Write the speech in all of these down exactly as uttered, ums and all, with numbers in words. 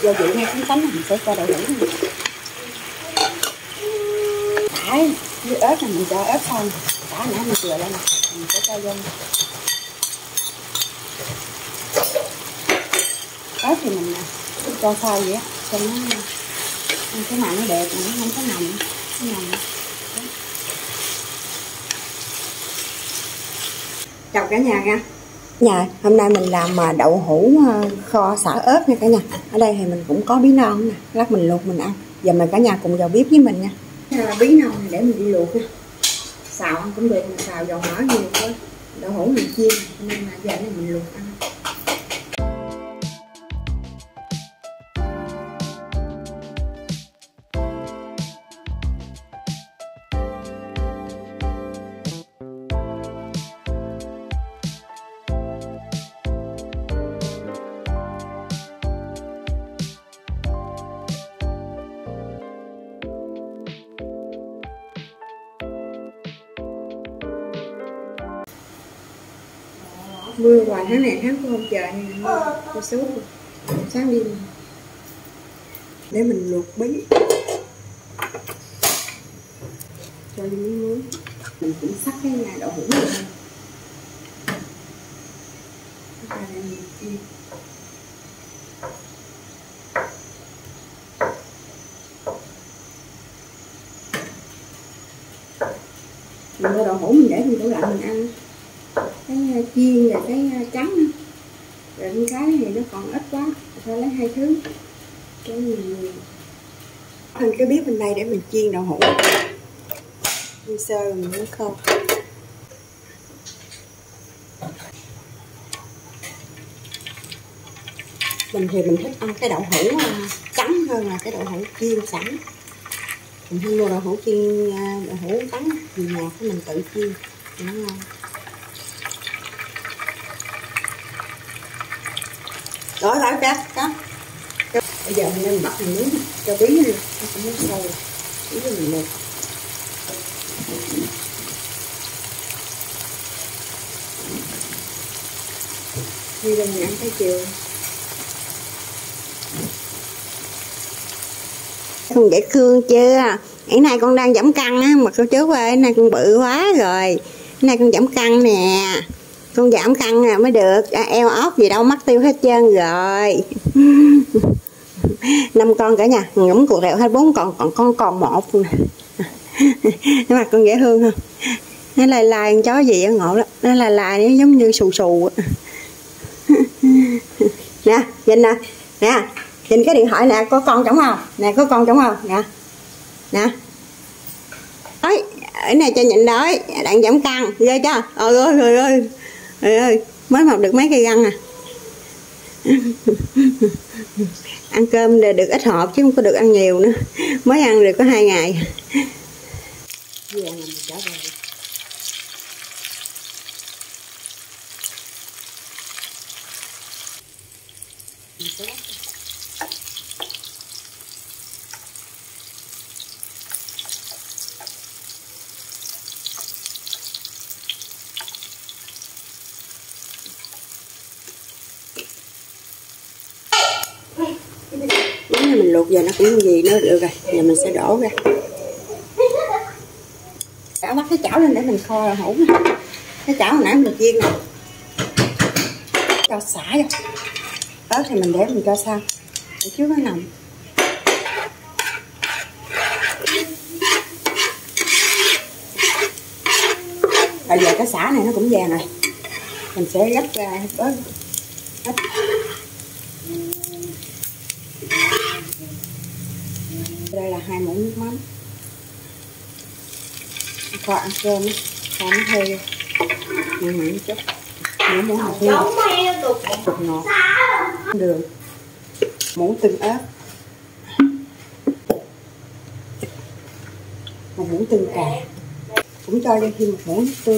Gia vị ngay sánh sánh mình sẽ cho đậu hũ này. Đấy, với ớt này mình cho ớt xong, cả nãy mình chừa lên nè, mình sẽ cho vô. Ớt thì mình cho sao vậy á, cho nó cái mặn nó đẹp, nó không có nồng, nó nồng. Chào cả nhà nha. Nhà hôm nay mình làm mà đậu hũ kho xả ớt nha cả nhà. Ở đây thì mình cũng có bí non nè, lát mình luộc mình ăn. Giờ mời cả nhà cùng vào bếp với mình nha. Bí non này để mình đi luộc nha. Xào cũng được, mình xào dầu mỡ nhiều thôi. Đậu hũ mình chiên nên là giờ này mình luộc ăn. Mưa hoài tháng này tháng không trời này mưa tôi sốt sáng đi để mình luộc bí cho đi miếng muối. Mình cũng sắc cái đậu hũ này ra đây mình chiên. Mình mua đậu hũ mình để trong tủ lạnh mình ăn cái chiên và cái trắng nữa. Rồi cái thì nó còn ít quá, thôi lấy hai thứ cái nhiều nhiều. Hơn cái bếp bên đây để mình chiên đậu hũ chiên sơ rồi mình mới khô. Mình thì mình thích ăn cái đậu hũ trắng hơn là cái đậu hũ chiên sẵn. Mình hay mua đậu hũ chiên đậu hũ trắng vì nhà của mình tự chiên nó ngon. Đó đó cá cá. Bây giờ mình nên bắt hành muối cho bí lên, nó cũng muốn sôi, bí cho mình luộc. Như là mình ăn cái chiều. Con dễ thương chưa? Ngày nay con đang giảm cân á, mà cô chú ơi, nay con bự quá rồi. Nay con giảm cân nè. Con giảm cân à, mới được, à, eo ốc gì đâu mất tiêu hết trơn rồi. Năm con cả nhà, ngấm cuộc rẹo hết bốn con, còn con còn một nè. Nhưng mà con dễ thương không? Nó lai lai con chó gì á ngộ lắm, nó lai lai nó giống như xù xù. Nè, nhìn nè, nè, nhìn cái điện thoại nè, có con trống không? Nè, có con trống không? Nè, nè. Đấy, ở này cho nhìn đói, đang giảm cân, ghê chưa? Ôi ơi, ơi ơi. Trời ơi, mới mọc được mấy cây răng à. Ăn cơm được ít hộp chứ không có được ăn nhiều nữa. Mới ăn được có hai ngày. Về là mình trở về. Mình sẽ bắt. Mình luộc giờ nó cũng gì nữa được rồi, giờ mình sẽ đổ ra. Đã bắt cái chảo lên để mình kho đậu hũ. Cái chảo hồi nãy mình chiên nè, cho xả vô. Ớt thì mình để mình cho sao để trước nó nồng. Bây giờ cái xả này nó cũng vàng rồi, mình sẽ gấp ra bớt ít. Đây là hai muỗng nước mắm. Kho ăn cơm á, kho nó hơi mặn mặn chút. Nửa muỗng hạt nêm, bột ngọt, đường, muỗng tương ớt, một muỗng tương cà, cũng cho vô thêm một muỗng nước tương.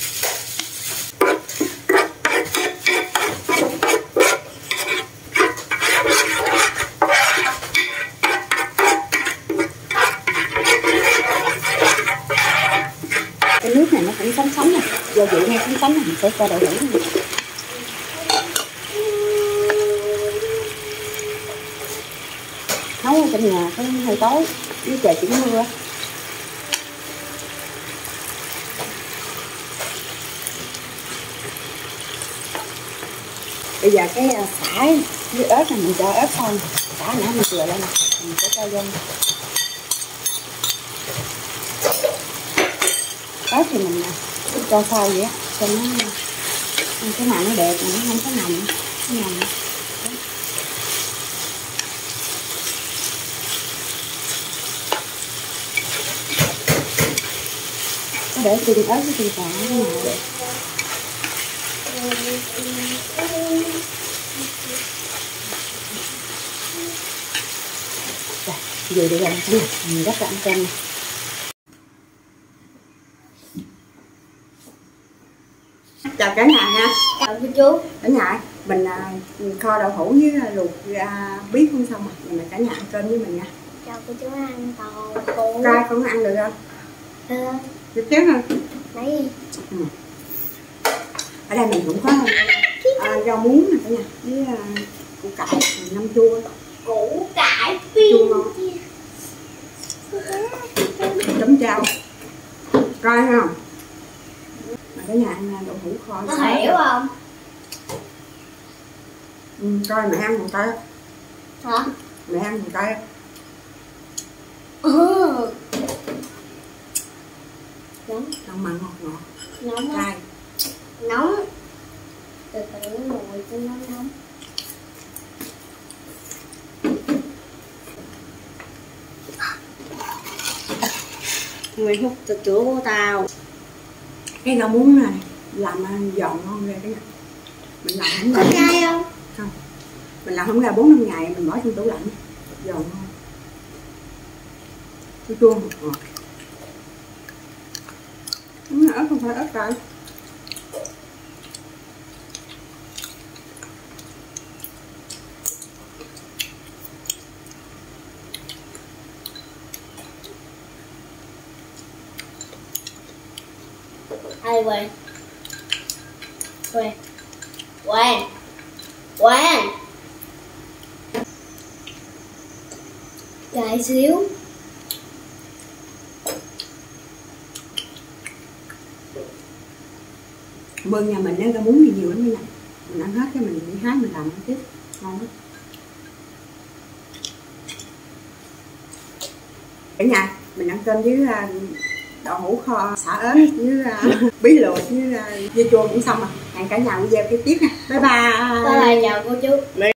Cái nước này nó cũng sánh sánh nè, gia vị ngay sánh sánh mình sẽ cho đậu hũ này. ở trong nhà có hơi tối với trời chuyển mưa. Bây giờ cái xả với ớt này mình cho ớt xong, xả nãy mình chừa lên nè, mình sẽ cho vô. Ớt thì mình cho sau vậy á, cho nó cái mặn nó đẹp, nó không có nồng, nó nồng. Có để chừng ớt với chừng xả này. Vừa được rồi, mình gấp ra ăn cơm này. Chào cả nhà nha. Chào cô chú. Cả nhà, mình, mình kho đậu hũ với luộc ra bí không xong rồi, mình cả nhà ăn cơm với mình nha. Chào cô chú ăn đậu hũ. Trai con ăn được không? Được. Được chứ hả? Đấy. Ừ. Ở đây mình cũng có à, rau muống nè cả nhà, với à, củ cải, ngâm chua. Củ cải chua ngon. Chấm chao. Coi không? Mà cả nhà ăn đậu hũ kho. Nó hiểu không? Ừ, coi mẹ ăn một cái. Hả? Mẹ ăn một cái. Ừ. Nóng. Nóng mặn ngọt ngọt. Nóng cay. Nóng. Từ từ nó nguội cho nó nóng. Người hút từ chỗ của tao. Cái rau muống này làm giòn ngon ghê cái này. Mình làm không có ra. cay không? Không. Mình làm không ra bốn năm ngày mình bỏ trong tủ lạnh. Giòn ngon. Chua chua ngọt ngọt. Đúng là ớt không phải ớt cay. Ai quên? Quên. Quên. Quên. Đợi xíu. Bên nhà mình nó rau muống thì nhiều lắm nha. Mình ăn hết cái mình đi hái mình làm ăn tiếp. Ngon lắm. Cả nhà mình ăn cơm với đậu hũ kho xả ớt với bí luộc với dưa chua cũng xong rồi. Hẹn cả nhà video kế tiếp nha. Bye bye. Bye bye, chào cô chú.